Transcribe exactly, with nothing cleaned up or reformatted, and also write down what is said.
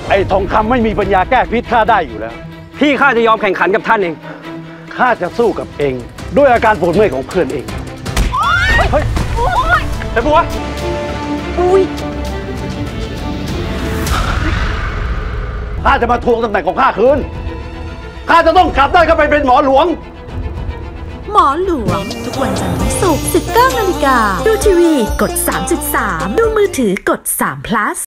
ไอ้ทองคำไม่มีปัญญาแก้พิษข้าได้อยู่แล้วพี่ข้าจะยอมแข่งขันกับท่านเองข้าจะสู้กับเองด้วยอาการปวดเมื่อยของเพื่อนเองเฮ้ยไอ้บัวอุ้ยข้าจะมาทวงตำแหน่งของข้าคืนข้าจะต้องกลับได้เข้าไปเป็นหมอหลวงหมอหลวงทุกวันจันทร์ถึงศุกร์ สิบเก้านาฬิกาดูทีวีกด สามจุดสาม ดูมือถือกด สาม plus